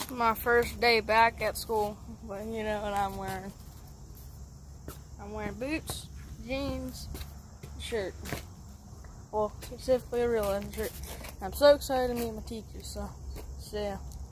My first day back at school, but you know what I'm wearing. I'm wearing boots, jeans, shirt. Well, specifically a real shirt. I'm so excited to meet my teachers, so yeah.